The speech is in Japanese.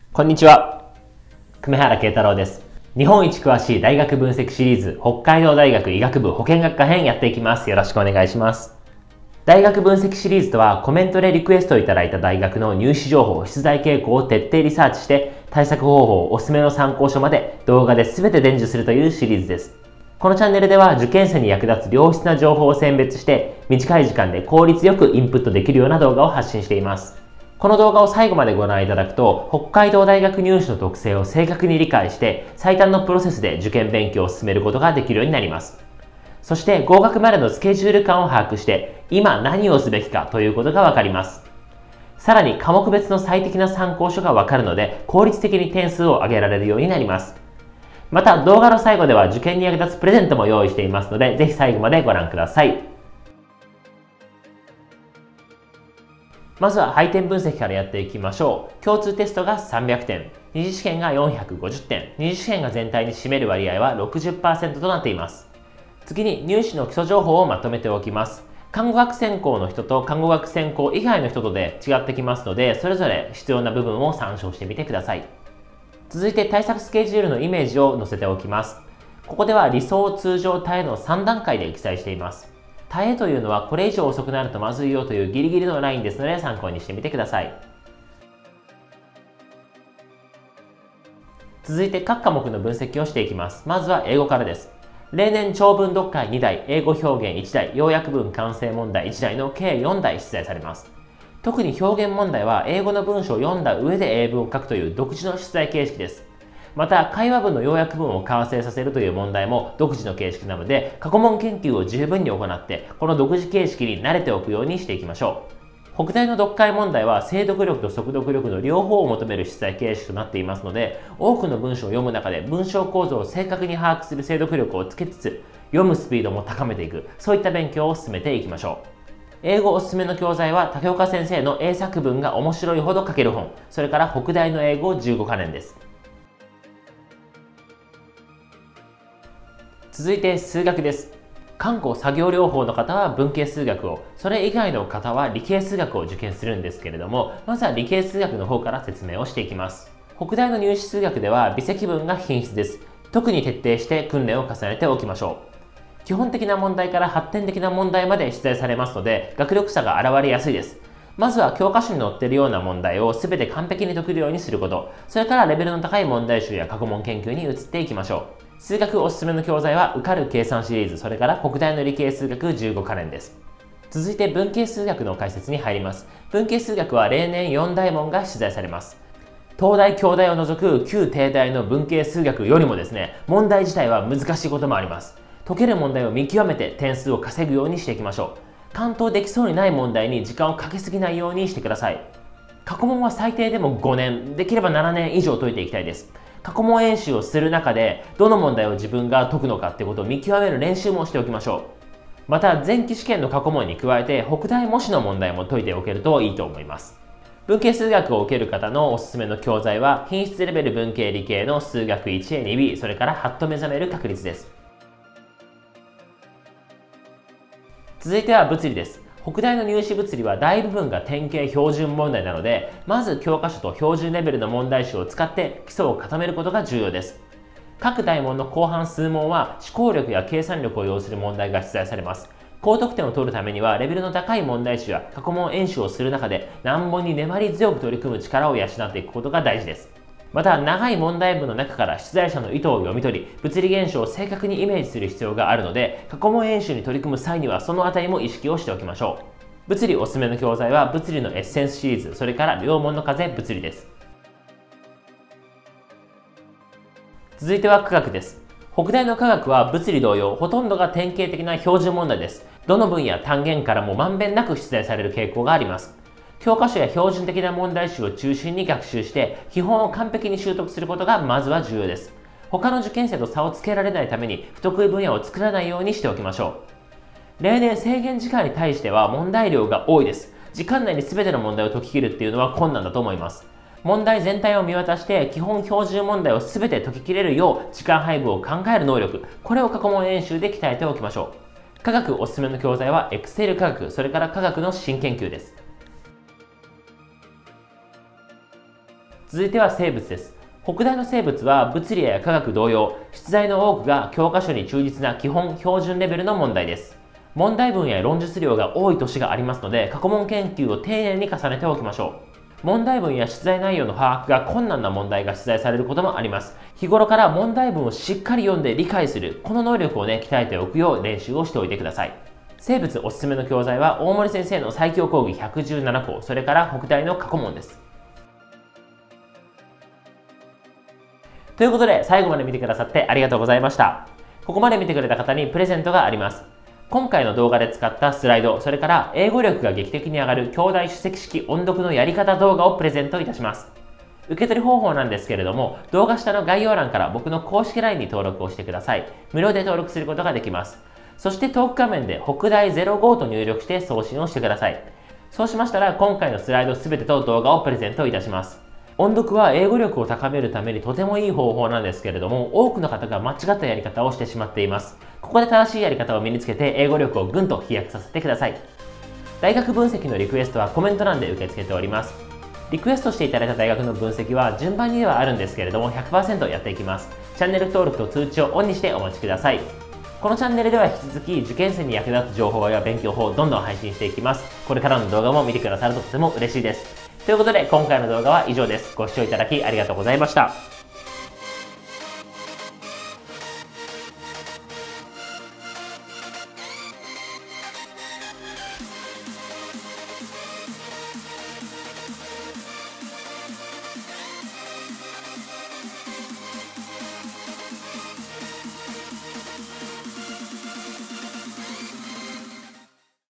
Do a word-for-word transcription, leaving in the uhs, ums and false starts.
こんにちは。久米原慶太郎です。日本一詳しい大学分析シリーズ、北海道大学医学部保健学科編やっていきます。よろしくお願いします。大学分析シリーズとは、コメントでリクエストいただいた大学の入試情報、出題傾向を徹底リサーチして、対策方法、おすすめの参考書まで動画で全て伝授するというシリーズです。このチャンネルでは受験生に役立つ良質な情報を選別して、短い時間で効率よくインプットできるような動画を発信しています。この動画を最後までご覧いただくと、北海道大学入試の特性を正確に理解して、最短のプロセスで受験勉強を進めることができるようになります。そして合格までのスケジュール感を把握して、今何をすべきかということがわかります。さらに科目別の最適な参考書がわかるので、効率的に点数を上げられるようになります。また動画の最後では受験に役立つプレゼントも用意していますので、ぜひ最後までご覧ください。まずは配点分析からやっていきましょう。共通テストがさんびゃくてん、二次試験がよんひゃくごじゅってん、二次試験が全体に占める割合は ろくじゅっパーセント となっています。次に入試の基礎情報をまとめておきます。看護学専攻の人と看護学専攻以外の人とで違ってきますので、それぞれ必要な部分を参照してみてください。続いて対策スケジュールのイメージを載せておきます。ここでは理想、通常、耐えのさん段階で記載しています。耐えというのはこれ以上遅くなるとまずいよというギリギリのラインですので参考にしてみてください。続いて各科目の分析をしていきます。まずは英語からです。例年長文読解に題、英語表現いち題、要約文完成問題いち題の計よん題出題されます。特に表現問題は英語の文章を読んだ上で英文を書くという独自の出題形式です。また、会話文の要約文を完成させるという問題も独自の形式なので、過去問研究を十分に行って、この独自形式に慣れておくようにしていきましょう。北大の読解問題は、精読力と速読力の両方を求める出題形式となっていますので、多くの文章を読む中で文章構造を正確に把握する精読力をつけつつ、読むスピードも高めていく、そういった勉強を進めていきましょう。英語おすすめの教材は、竹岡先生の英作文が面白いほど書ける本、それから北大の英語じゅうごカレンです。続いて数学です。看護作業療法の方は文系数学を、それ以外の方は理系数学を受験するんですけれども、まずは理系数学の方から説明をしていきます。北大の入試数学では微積分が品質です。特に徹底して訓練を重ねておきましょう。基本的な問題から発展的な問題まで出題されますので、学力差が現れやすいです。まずは教科書に載っているような問題を全て完璧に解けるようにすること、それからレベルの高い問題集や過去問研究に移っていきましょう。数学おすすめの教材は受かる計算シリーズ、それから北大の理系数学じゅうごカレンです。続いて文系数学の解説に入ります。文系数学は例年よん大問が出題されます。東大、京大を除く旧帝大の文系数学よりもですね、問題自体は難しいこともあります。解ける問題を見極めて点数を稼ぐようにしていきましょう。完登できそうにない問題に時間をかけすぎないようにしてください。過去問は最低でもごねん、できればななねん以上解いていきたいです。過去問演習をする中で、どの問題を自分が解くのかってことを見極める練習もしておきましょう。また、前期試験の過去問に加えて、北大模試の問題も解いておけるといいと思います。文系数学を受ける方のおすすめの教材は、品質レベル文系理系の数学 いちエーにビー、それからハッと目覚める確率です。続いては物理です。北大の入試物理は大部分が典型標準問題なので、まず教科書と標準レベルの問題集を使って基礎を固めることが重要です。各大問の後半数問は思考力や計算力を要する問題が出題されます。高得点を取るためにはレベルの高い問題集や過去問演習をする中で難問に粘り強く取り組む力を養っていくことが大事です。また、長い問題文の中から出題者の意図を読み取り、物理現象を正確にイメージする必要があるので、過去問演習に取り組む際にはそのあたりも意識をしておきましょう。物理おすすめの教材は物理のエッセンスシリーズ、それから両門の風物理です。続いては科学です。北大の科学は物理同様、ほとんどが典型的な標準問題です。どの分野単元からもまんべんなく出題される傾向があります。教科書や標準的な問題集を中心に学習して、基本を完璧に習得することがまずは重要です。他の受験生と差をつけられないために、不得意分野を作らないようにしておきましょう。例年制限時間に対しては問題量が多いです。時間内に全ての問題を解き切るっていうのは困難だと思います。問題全体を見渡して基本標準問題を全て解き切れるよう時間配分を考える能力、これを過去問演習で鍛えておきましょう。科学おすすめの教材は Excel 科学、それから科学の新研究です。 続いては生物です。北大の生物は物理や科学同様、出題の多くが教科書に忠実な基本標準レベルの問題です。問題文や論述量が多い年がありますので、過去問研究を丁寧に重ねておきましょう。問題文や出題内容の把握が困難な問題が出題されることもあります。日頃から問題文をしっかり読んで理解する、この能力をね、鍛えておくよう練習をしておいてください。生物おすすめの教材は大森先生の最強講義ひゃくじゅうななこ、それから北大の過去問です。ということで、最後まで見てくださってありがとうございました。ここまで見てくれた方にプレゼントがあります。今回の動画で使ったスライド、それから英語力が劇的に上がる兄弟首席式音読のやり方動画をプレゼントいたします。受け取り方法なんですけれども、動画下の概要欄から僕の公式 ライン に登録をしてください。無料で登録することができます。そしてトーク画面で北大ゼロごと入力して送信をしてください。そうしましたら、今回のスライドすべてと動画をプレゼントいたします。音読は英語力を高めるためにとてもいい方法なんですけれども、多くの方が間違ったやり方をしてしまっています。ここで正しいやり方を身につけて英語力をぐんと飛躍させてください。大学分析のリクエストはコメント欄で受け付けております。リクエストしていただいた大学の分析は順番にではあるんですけれども ひゃくパーセント やっていきます。チャンネル登録と通知をオンにしてお待ちください。このチャンネルでは引き続き受験生に役立つ情報や勉強法をどんどん配信していきます。これからの動画も見てくださるととても嬉しいです。ということで今回の動画は以上です。ご視聴いただきありがとうございました。